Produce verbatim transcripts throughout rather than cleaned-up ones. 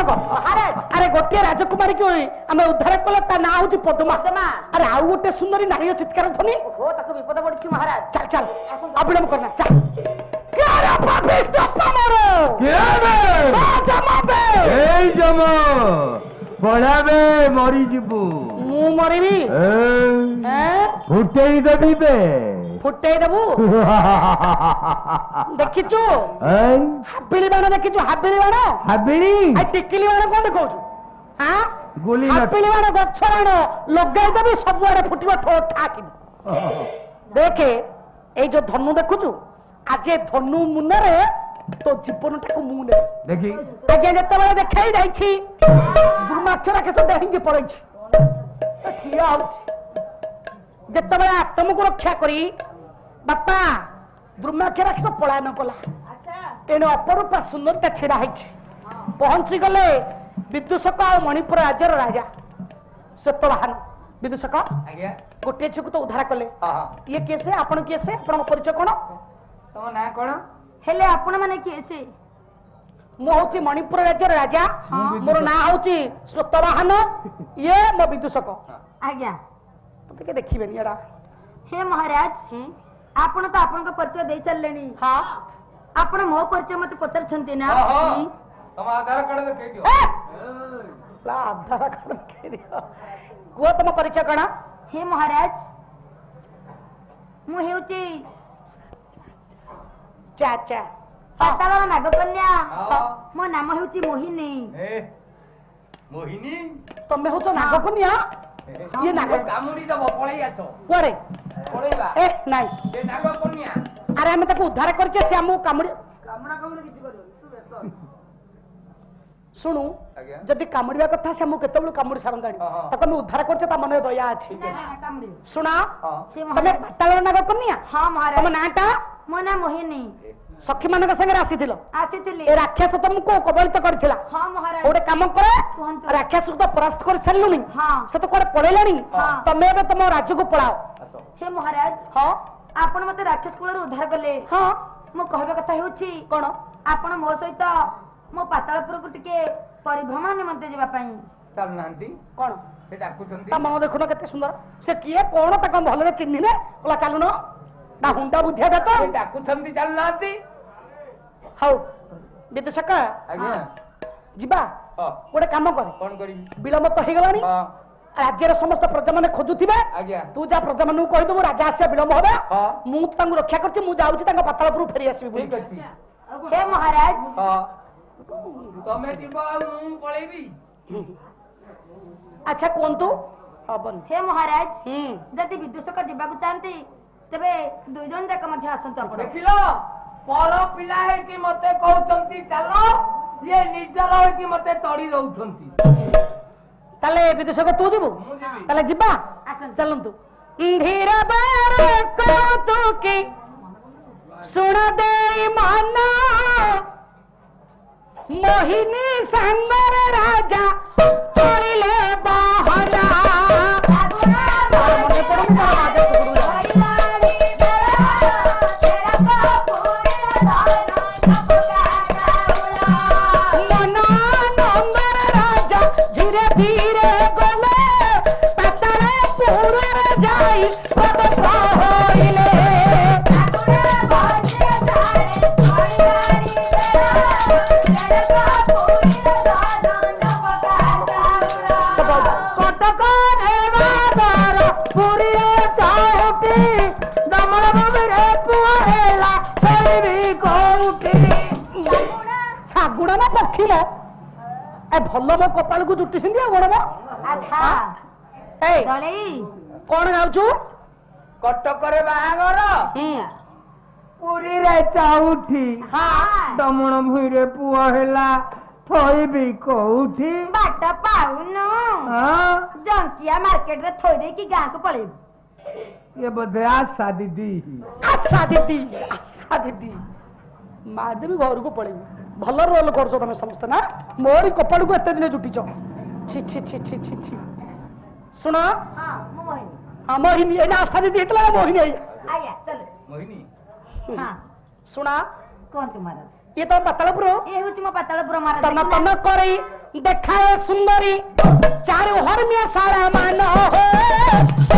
विदूषक अरे गोटे राजकुमारी की आम उद्धार कल ता ना हूँ पद्मा अरे आउ गोटे सुंदरी नारी चित्कार ध्वनि हो ताको विपद पड़छि महाराज चल चल अविलंब करना चल क्या रे पापिष्ट अपमारो क्या बे आ जमा बे ए जमा बड़ा बे मरी जीबू मु मरिबी ए फुटेई देबी बे फुटेई देबू देखिचु ए हाबिली बाण देखिचु हाबिली बाण हाबिली आ टिकिली बाण कोन देखौछु हां गोली हाबिली बाण गछ बाण लगाई देबी सब आड़े फुटिबा ठो ठाकी देखे ए जो धनु देखुचु आज धनु मुनरे तो जीवनटा को मुने देखी आगे जतबे देखाई जाईछि दुर्माक्षरा के सब डेहिंगे पड़ैछि ठिया आउछि जतबे आत्म को रक्षा करी बापा दुर्माक्षरा के सब पलायन कला अच्छा तेने अपरूपा सुंदरता छेड़ा हैछि पहुंची गले विदूषक आ मणिपुर राज्यर राजा सत्यवाहन विदूषक आज्ञा गोटे छकु तो उद्धार कले हां ये केसे आपण केसे आपण परिचय कोन तम ना कोन हेले आपण माने केसे मु हूँ मणिपुर राज्यर राजा मोर ना हूँ सत्यवाहन ये मो विदूषक आज्ञा तो देखिए एडा हे महाराज आपण तो आपण परिचय दे चललेनी हाँ आपण मो परिचय मते पचारछंती ना तम आधार कार्ड देखै दियो ला आधार कार्ड देखै दियो को तुम परिचय कण हे महाराज मु हेउची चाचा पाताल नागकन्या मो नाम हेउची मोहिनी ए मोहिनी तमे हो नागकन्या ये नाग कामुडी दब पळै आसो कोरे पळैबा ए नाही ए नागकन्या अरे हम ताको उद्धार करछे से हमु कामुडी कामना कामुडी किछि करियो तू व्यस्त सुनु जदि कामुडीबा कथा से हमु केतबेलु कामुडी सारंदाणी ताको हम उद्धार करछे ता मने दया अछि सुना तमे पाताल नागकन्या हां महाराज तम नाटा मो नाम मोहिनी सखी मान संगे आसीथिलो आसीथिली ए राक्षस तुमको कबलित करथिला हां महाराज ओडे काम करे राक्षस को परास्त कर सल्लुनी हां से तो कोडे पळेलानी तमे बे तुम राज्य को पळाओ हे महाराज हां आपण मते राक्षस कुलर उद्धार करले हां मो कहबे कथा हेउची कोन आपण मो सहित मो पातालपुर को टिके परिभ्रमण निमंते जेबा पई चल नांती कोन से डाकुचंती ता मन देखुनो केते सुंदर से किए कोन ता भलरे चिन्हिले बोला चालुनो ना हुंडा बुद्धिया देतो से डाकुचंती चल नांती हाउ विदूषक आज्ञा जिबा हां गोटे काम कर कोन करी विलंब तो हे गलानी हां राज्यर समस्त प्रजा माने खोजुथिबे आज्ञा तू जा प्रजा मानु कहि दबो राजा आसे विलंब होबे हां मु तांगु रक्षा करछि मु जाउछि तांग पातालपुर फेरी आसीबी ठीक अछि हे महाराज हां तमे दिबो मु पळेबी अच्छा कोन तू अबन हे महाराज हम जदि विदूषक जीवा को चाहती तबे दुई जन जाक मध्य आसंत आपण देखिलो पर पिला है कि मते कहउचंती चलो ये निजर है कि मते तड़ी दउचंती ताले विदूषक तू जीबू ताले जिबा चलंतु धीर बार को तू की सुन दे माना मोहिनी संगर राजा चलिले बाहरा मने पड़ो ना राजा धीरे धीरे गले पतरे पूरा जाई पदसा होइले कटक एवादर पुरिया चाउटी दमल बबरे पुहेला कइबी कोउटी छागुड़ा ना पक्षी ना ए भल्लो मो कपाल को जुटी सिंदी गोड़ मो आधा ए दळई कोन गाउछु कटक रे बाहागर हम पुरी रे चाउठी हां दमण भुई रे पुआ हेला थोइबी कोउठी बाट पाउनु हां जंकिया मार्केट रे थोइ दे की गां को पळे ये बोधे आशा दीदी आशा दीदी आशा दीदी मार देबी घर को पळे भल रोल करछो तमे समस्त ना मोरी कपाल को एते दिन जुटीछ छी छी छी छी छी छी सुनो हां मो मोहिनी हां मोहिनी एना आशा दीदी हेतला मोहिनी आई आया चल मोहिनी हां सुना कोन तू महाराज ये तो पातालपुर ए होची मो पातालपुर महाराज तन तन करई देखाए सुंदरी चारू हरमिया सारा मान हो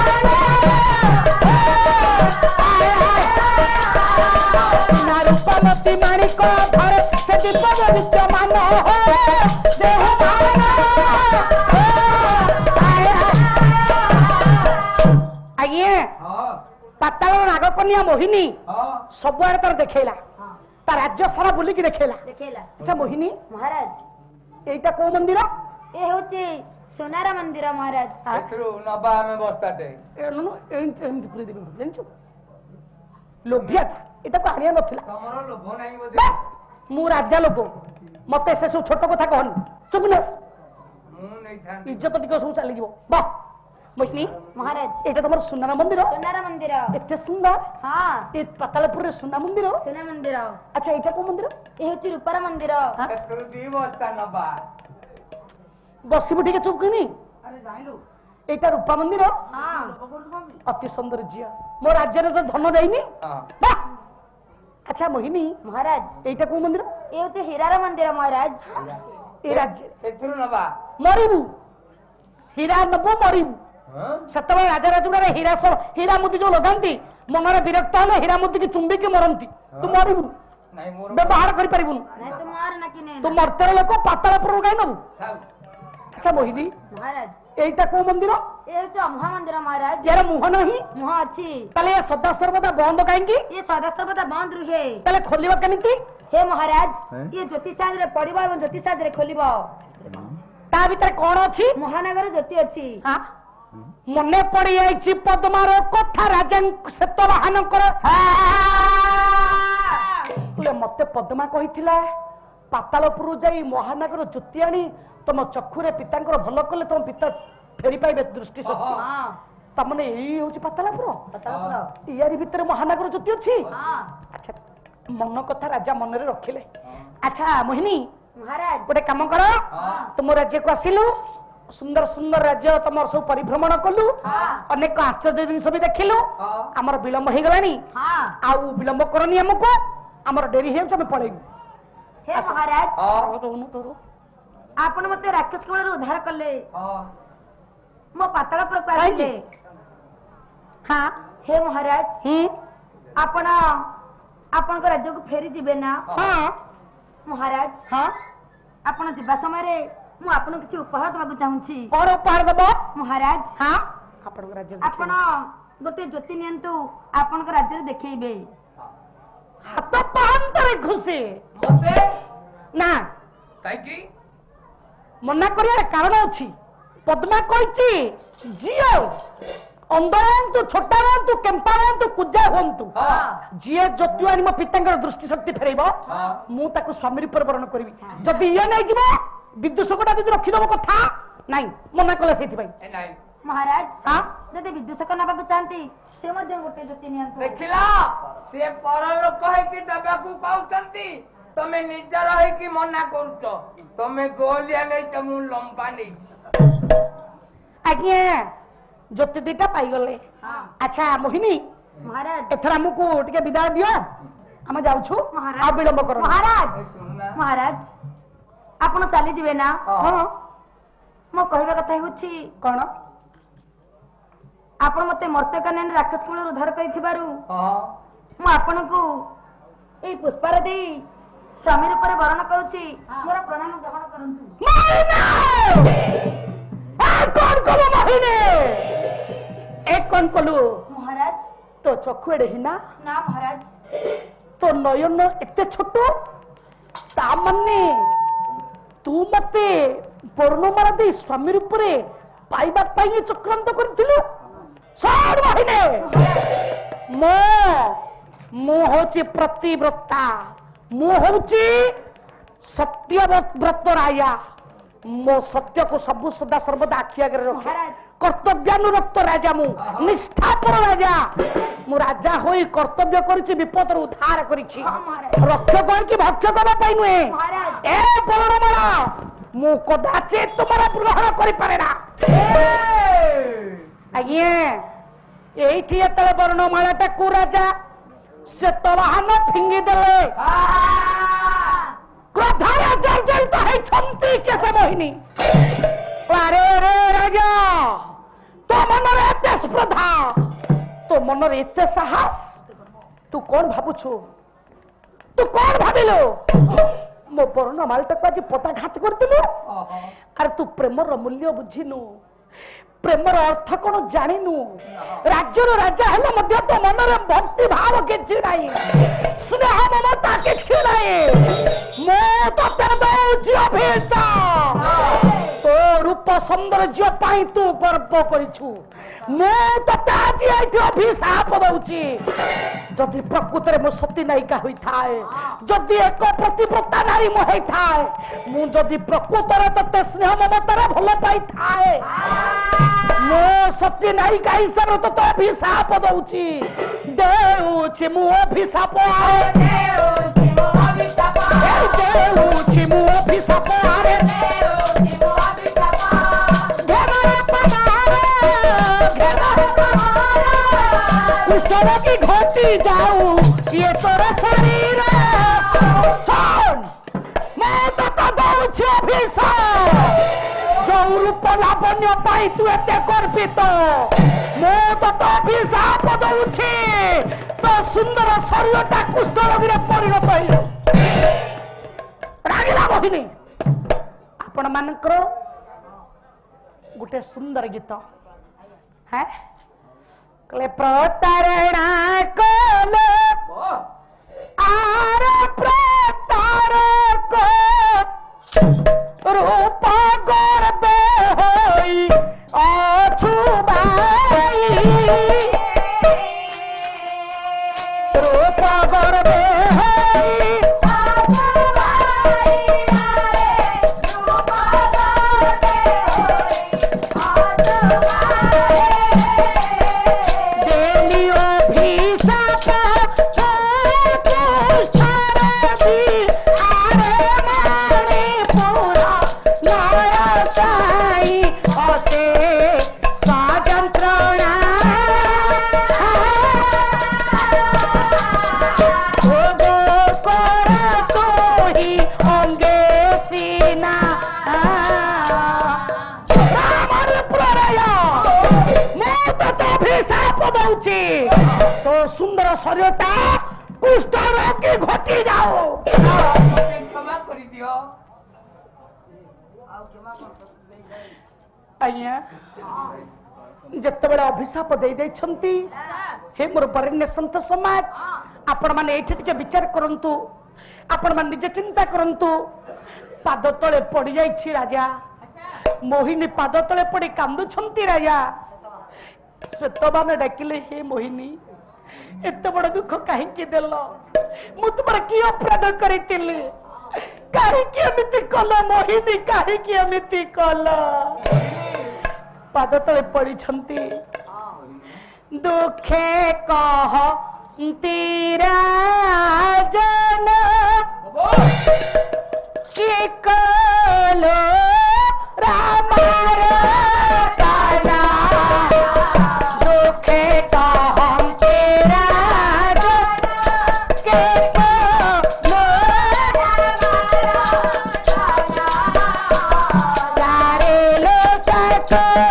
रूपमती माणिक धरे से दीपक विद्यमान हो आगे पाताल नाग कन्या मोहिनी सबुआड़े तार देखला ता राज्य सारा बुलिकी देखला देखेला अच्छा मोहिनी महाराज एटा को मंदिर ए होची सोनारा मंदिर महाराज ସେଥିରୁ ନବା ଆମେ ବସ୍ତାଟେ ଏନୁ ଏମିତି ଏମିତି ପୁରେଇ ଦେବି ଜାଣିଛୁ ଲୋଭିଆ ଏଟାକୁ ଆଣିଆ ନଥିଲା ତମର ଲୋଭ ନାହିଁ ବୋଧେ ମୁଁ ରାଜା ଲୋକ ମତେ ସେ ସବୁ ଛୋଟ କଥା କହନି ଚୁପନେସ୍ ମୁଁ ନେଇଥାନ୍ତି ଇଜ୍ଜତ ଟିକେ ସବୁ ଚାଲିଯିବ ବା ମୋହିନୀ महाराज ଏଇଟା ତମର ସୁନାର ମନ୍ଦିର सोनारा मंदिर ଏତେ ସୁନ୍ଦର हाँ ଏ ପାତାଳପୁରରେ ସୁନା ମନ୍ଦିର सोना मंदिर ଆଚ୍ଛା ଏଇଟା କୋଉ ମନ୍ଦିର ए होची रूपार मंदिर ସେଥିରୁ ଦି ବସ୍ତା ନବା ବସିବୁ ଟିକେ ଚୁପ୍ କିନି ଆରେ ଜାଣିଲୁ ଏଇଟା ରୂପା ମନ୍ଦିର हाँ ଅତି ସୁନ୍ଦର ଝିଅ ମୋ ରାଜ୍ୟରେ ତ ଧନ ଦେଇନି ହଁ ବା ଆଚ୍ଛା ମୋହିନୀ महाराज ଏଇଟା କୋଉ ମନ୍ଦିର ए होची हीरार मंदिर महाराज ଏ ରାଜ୍ୟ ସେଥିରୁ ନବା ମରିବୁ ହୀରା ନବୁ ମରିବୁ ହଁ ସେତେବେଳେ ରାଜା ରାଜୁଡାରେ ହୀରା ସହ ହୀରା ମୁଦି ଯୋଉ ଲଗାନ୍ତି ମନରେ ବିରକ୍ତ ହେଲେ ହୀରା ମୁଦିକି ଚୁମ୍ବିକି ମରନ୍ତି ତୁ ମରିବୁ ନାଇଁ ମୋର ବ୍ୟବହାର କରିପାରିବୁନି नहीं तो मार ना कि नहीं ତୁ ମର୍ତ୍ତ୍ୟର ଲୋକ ପାତାଳପୁରରୁ କାଇଁ ନବୁ ଥାଉ ଆଚ୍ଛା ମୋହିନୀ महाराज ଏଇଟା କୋଉ ମନ୍ଦିର ए होची अमुहा मंदिर महाराज ୟାର ମୁହଁ ନାହିଁ मुह अच्छी ତାହେଲେ ଏ ସଦା ସର୍ବଦା ବନ୍ଦ କାହିଁକି ये सदस्य पता बंद रुहे ତାହେଲେ ଖୋଲିବ କେମିତି हे महाराज ये ज्योतिषाद रे पड़िबा एवं ज्योतिषाद रे खोलिबो ତା ଭିତରେ କଣ ଅଛି महानगर ज्योति अच्छी ହଁ ମନେ ପଡି ଯାଇଛି ପଦ୍ମାର କଥା ରାଜା ସେତବାହାନଙ୍କର ମତେ ପଦ୍ମା କହିଥିଲା ପାତାଳପୁରରୁ ଯାଇ ମହାନଗର ଜ୍ୟୋତି ଆଣି ତମ ଚକ୍ଷୁରେ ପିତାଙ୍କର ଭଲ କଲେ ତମ ପିତା ଫେରି ପାଇବେ ଦୃଷ୍ଟି ଶକ୍ତି हाँ ତାମାନେ ଏଇ ହଉଛି ପାତାଳପୁର ପାତାଳପୁର ଇଆରି ଭିତରେ ମହାନଗର ଜ୍ୟୋତି ଅଛି हाँ ଆଚ୍ଛା ମନ କଥା ରାଜା ମନରେ ରଖିଲେ ଆଚ୍ଛା ମୋହିନୀ महाराज ଗୋଟେ କାମ କର ତୁମ ରାଜ୍ୟକୁ ଆସିଲୁ ସୁନ୍ଦର ସୁନ୍ଦର ରାଜ୍ୟ ତମର ସବୁ ପରିଭ୍ରମଣ କଲୁ ଅନେକ ଆଶ୍ଚର୍ଯ୍ୟ ଜିନିଷ ବି ଦେଖିଲୁ ଆମର ବିଳମ୍ବ ହେଇଗଲାଣି हाँ ଆଉ ବିଳମ୍ବ କରନି ଆମକୁ ଆମର ଡେରି ହେଇଯାଉଛି ଆମେ ପଳେଇବୁ हे महाराज ଆଉ ଦଉନୁ ତୋର आपण मते राक्षस कुल उद्धार कले ହଁ मो पाताळपुर को काहेकि? आइले ହଁ हे महाराज ହୁଁ आपण आपण को राज्य को फेरी जिबे ना ହଁ महाराज ହଁ आपण जिबा समय रे मु आपण किछि उपहार दबाक चाहूछी କଣ ଉପହାର ଦବ महाराज ହଁ ଆପଣଙ୍କ ରାଜ୍ୟ आपण गोटे ज्योति नियंतु आपण को राज्य रे देखैबे ହାତ ପାହାନ୍ତରେ ଘୁଷି ମତେ ନା କାହିଁକି ମନା କରିବାର କାରଣ ଅଛି ପଦ୍ମା କହିଛି ଝିଅ ଅନ୍ଧ ହୁଅନ୍ତୁ ଛୋଟ ହୁଅନ୍ତୁ କେମ୍ପା ହୁଅନ୍ତୁ କୁଜା ହୁଅନ୍ତୁ ହଁ ଯିଏ ଜ୍ୟୋତି ଆଣି ମୋ ପିତାଙ୍କର ଦୃଷ୍ଟି ଶକ୍ତି ଫେରେଇବ ହଁ ମୁଁ ତାକୁ ସ୍ୱାମୀ ରୂପରେ ବରଣ କରିବି ଯଦି ଇଏ ନେଇଯିବ ବିଦୁଷକଟା ଯଦି ରଖିଦବ କଥା ନାଇଁ ମନା କଲେ ସେଇଥିପାଇଁ ଏ ନାଇଁ महाराज ହଁ जदि विदूषक नबाक चाहती से मध्य गोटे ज्योति नियंतु ଦେଖିଲା ସିଏ ପରଲୋକ ହେଇକି ଦେବାକୁ କହୁଛନ୍ତି ତମେ ନିଜର ହେଇକି ମନା କରୁଛ ତମେ ଗୋଲିଆ ନେଇଛ ମୁଁ ଲମ୍ବା ନେଇଛି ଆଜ୍ଞା ଜ୍ୟୋତି ଦିଟା ପାଇଗଲେ हाँ ଆଚ୍ଛା ମୋହିନୀ महाराज ଏଥର ଆମକୁ ଟିକେ ବିଦାୟ ଦିଅ ଆମେ ଯାଉଛୁ महाराज ଆଉ ବିଳମ୍ବ କର महाराज ଏ ଶୁଣୁନା महाराज आपण चली जिवे ना ହଁ मो कहबा कथा होछि କଣ आपण मते मर्त्यकन्या राक्षस कुल उद्धार करिथिबारु ହଁ मु आपण को ए पुष्पार देई स्वामी रूप वर्ण करूछि मोर प्रणाम ग्रहण करंतु कौन कलु मोहिनी ए कौन कलु महाराज तो चक्षु एडे हिना ना महाराज तो नयन एते छोट ता माने तू मते वर्णमाला दे स्वामी रूप रे पाइबा पाई चक्रांत करथिलु सर मोहिनी मो मु होची प्रतिव्रता मु होची सत्यव्रत राया मो सत्य को सबु सदा सर्वदा आखि आगे रखे महाराज। कर्तव्यानुरक्त राजा मु निष्ठापर राजा मु राजा होई कर्तव्य करिछि विपद उद्धार करिछि हाँ, महाराज। रक्षक होई कि भक्षक होबा पाई नुहे महाराज। ए बलरामरा मु कदाचित तुम्हारा ग्रहण करि पारे ना आज्ञा एठी एतले वर्णमालाटा को राजा से तलहान फिंगी देले क्रोधारे जल जल तो है छंती के मोहिनी अरे रे राजा तो मनर एते स्पर्धा तो मनर एते साहस तू कौन भाबुछु तू कौन भाबिलो मो बरण मालटा को आज पताघात करदिलु अरे तू प्रेमर मूल्य बुझिनु प्रेमर अर्थ कौन जानिनु राज्यर राजा हेले मध्य तो मनर भक्ति भाव किछि नाही स्नेह ममता किछि नाही मो तो ते दउछि अभिशाप तो रूप सौंदर्य पाई तू गर्व करिछु मो तो आज एठी अभिशाप दउछि जदि प्रकृत रे मो सती नायिका होई थाए जदि एक प्रतिव्रता नारी मो होई थाए मु जदि प्रकृत रे तते स्नेह ममता रे भलो पाई थाए मो सती नायिका हिसाब तो तो अभिशाप दउछि देउछि मु अभिशाप देउछि मु अभिशाप देउछि मु अभिशाप अरे देउछि मु अभिशाप घेरा पनारे घेरा पनारे उष्ण की घोटी जाऊ ये तोरा शरीर सुन मैं तो तो दउछि अभिशाप जो रूप लावण्य पाई तू एते गर्वित मो तो तो अभिशाप दउछि तो सुंदर शरीरटा कुष्ठ रोगी रे परिणत होइलो रागिला मोहिनी आपण मानकर गुटे सुंदर गीत है कले प्रतारणा कोलो आर प्रतारक रूप गर्व होई अछुबाई रूप गर्व होई तो सुंदर शरीरटा कुष्ठ रोग के घटी जाओ क्षमा करि दियो आज्ञा जत्ते अभिशाप दे दे छंती हे मोर बरण्य संत समाज आपण माने एठी टिके विचार करंतु आपण माने निजे चिंता करंतु पाद तळे पड़ी जाईछि राजा मोहिनी पाद तळे पड़ी कांदु छंती राजा श्वेतबाने डाकिले हे मोहिनी एते बड़ दुख काहे के देलो मु तुमरा की अपराध करितिले काहे के एमिति कला मोहिनी काहे के एमिति कला पाद तळे पड़ी छंती दुखे कह तीरा जन की कलो रामार काना दुखे कह तेरा जन के कलो सारे लो सकर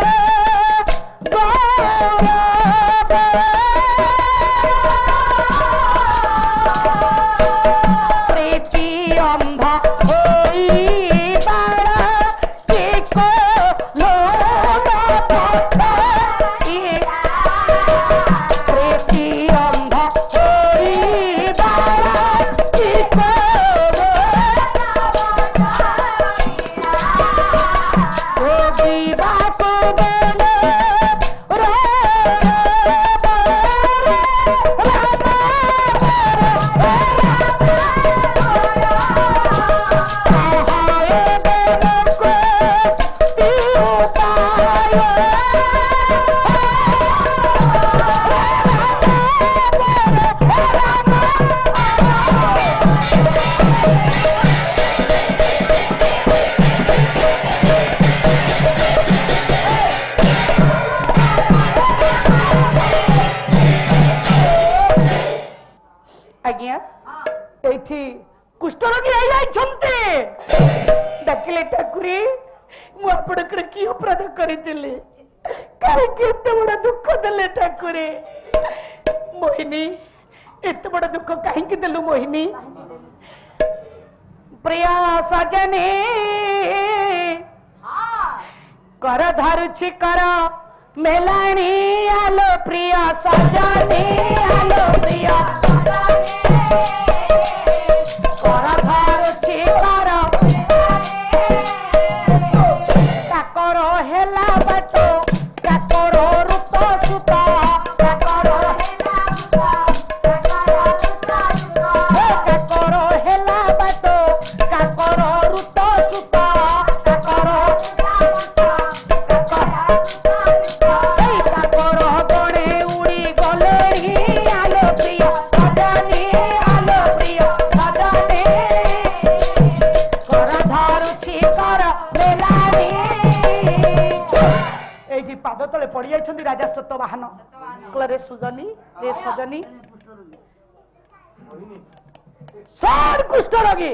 कुष्ठ रोगी डाकिले ठाकुरी मु आपणकर की अपराध करितिले काहे के एते बड़ा दुख देले ठाकुरे मोहिनी एते बड़ा दुख काहे के देलु मोहिनी प्रिया सजनी कर धरुछि कर मेलानी आलो प्रिया सजनी आलो प्रिया कर धरुछि कर काकर हेला बाटो काकर रुत सुता काकर काकर हेला बाटो काकर रुत सुता काकर काकर बणे उड़ी गले आलो प्रिया सजनी आलो प्रिया सजनी कर धरुछि कर मेलानी एठी पाद तले पड़ी जाइछन्ती राजा सत्यवाहन कहले रे सुजनी रे सजनी सर कुष्ठ रोगी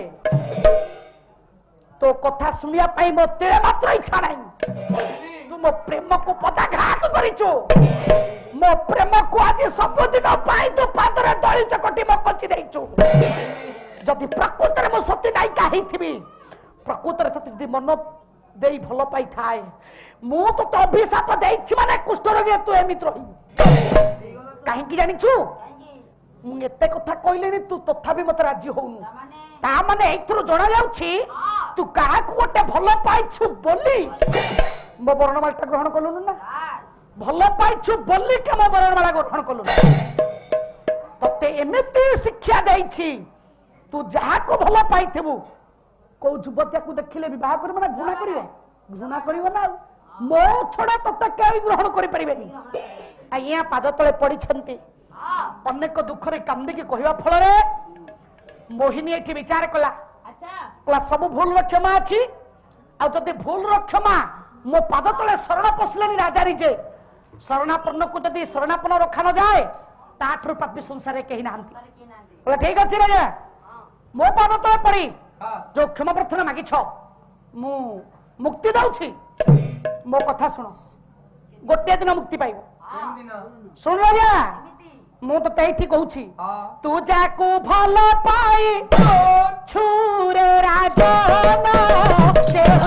तो कथा सुनिया पाई मो तेरे मात्र इच्छा नहीं तू मो प्रेम को पदाघात करिछु मो प्रेम को आज सब दिन पाई तो पादरे दळी चकटी मो कछि देइछु जदि प्रकृति मो सत्य नाई काहि थिबी प्रकृति तते जदि मन देई भलो पाई थाए मु तो तो अभिशाप देइछि माने कुष्ठ रोगी तू एमित रही काहे कि जानिछु मु एते कथा कहलेनी तू तथापि मत राजी होउनु ता माने एथरो जणा जाउछि तू काहा को गोटे भलो पाइछु बोली मो वर्णमाला ग्रहण कलुनु ना भलो पाइछु बोली के मो वर्णमाला ग्रहण कलुनु तते एमिति शिक्षा देइछि तू जहा को भलो पाइथबु को जुबतिया को देखिले विवाह करबो ना घृणा करिवो घृणा करिवो ना मो छडा तते केई ग्रहण करि परिबेनी आइया पाद तळे पड़ी छंती अनेक दुख रे कांदी के कहवा फल रे मोहिनी एठी विचार कला अच्छा कला सब भूल रो क्षमा अछि आ जदि भूल रो क्षमा मो पाद तळे शरण पसलेनी राजा री जे शरणापन्न को जदि शरणापन्न रखा न जाए ताठर पापी संसार रे केही नांती बोला ठीक अछि राजा मो पाद तळे पड़ी जो क्षमा प्रार्थना मागी छ मु मुक्ति दउछि मो कथा सुनो गोटे दिन मुक्ति पाइबो सुन राजा मु तो तैठी कहूछि तू जाकू भलो पाई छुरे राजन देहु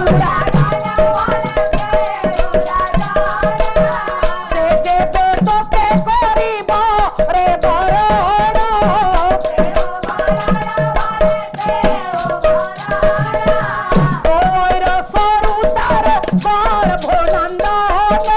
से जे तो के करिबो रे बरण ओइर सरुतार बर भोनंदन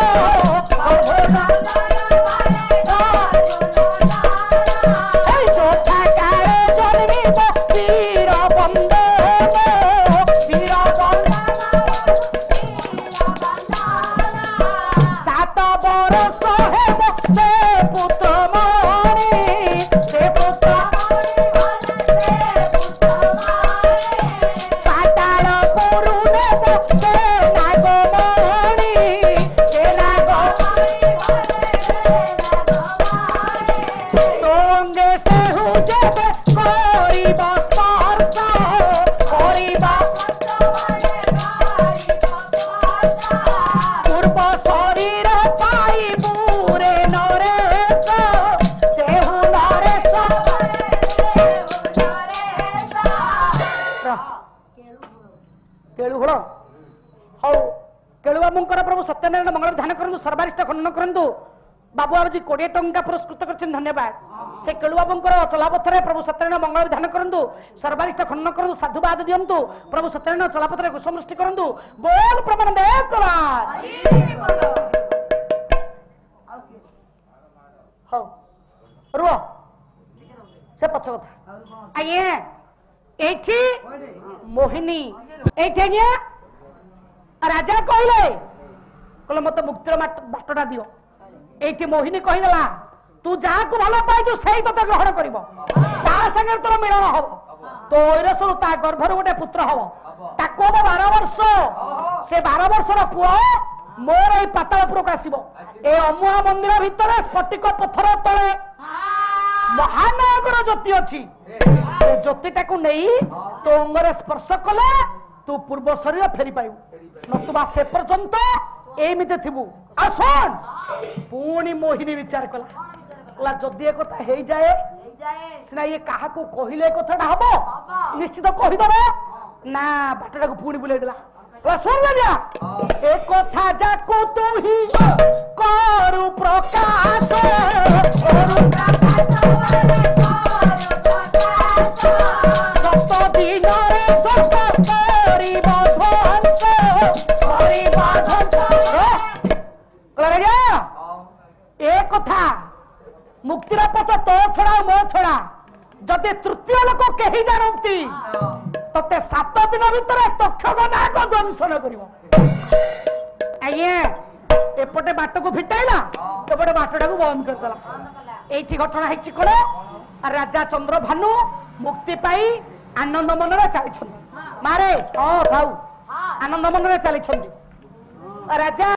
प्रभु सत्यनारायण मंगल ध्यान करंतु सर्वारिष्ट खंडन करंतु बाबू बाबूजी कोड़े टंका पुरस्कृत करछन धन्यवाद से केळु बाबूंकर चलापथरे प्रभु सत्यनारायण मंगल ध्यान करंतु सर्वारिष्ट खंडन करंतु साधुवाद दियंतु प्रभु सत्यनारायण चलापथरे कुसमृष्टि करंतु बोल प्रमानंद एक बार हो रुओ से पछ कथा आये एठी मोहिनी एठी गया राजा कहले कहले मत मुक्तिर बाटटा दियो एठी मोहिनी कहिला तू जहा को भलो पाइजो सेही तते ग्रहण करिवो ता संगे तोर मिलन हबो तोर सरु ता गर्भर गोटे पुत्र हबो ताको बारह वर्ष से बारह वर्षर पुओ मोर ए पातालपुर को आसीबो ए अमुहा मंदिर भितर स्फटिक पत्थर तळे महानागर ज्योति अछि से ज्योतिटा को नहीं तो अंगरे स्पर्श कले तू पूर्व शरीर फेरी पाइबु नतुबा से पर्यंत एमिते थिबु आसन पुणी मोहिनी विचार कला जदि ए कथा हे जाए सिना ये काहा को कहिले कथाटा हबो निश्चित कहिदब ना बाटटा को पुणी बुले देला सुन राजा ए कथा जाको तू ही करू प्रकाश करू सत दिन रे सत करिब ध्वंस करिब ध्वंस राजा ए कथा मुक्तिर पथ तो छड़ा मो छड़ा जदि तृतीय लोक कही जानती तते सात दिन भितर तक्षक नाग दंशन करिवो आज्ञा एपटे बाट को फिटाइला एपटे बाटटा को बंद कर देला एठी घटना हेछि कोन राजा चंद्र भानु मुक्ति पाई आनंद मनरे चली छथि मारे ओ भाऊ आनंद मनरे चली छथि राजा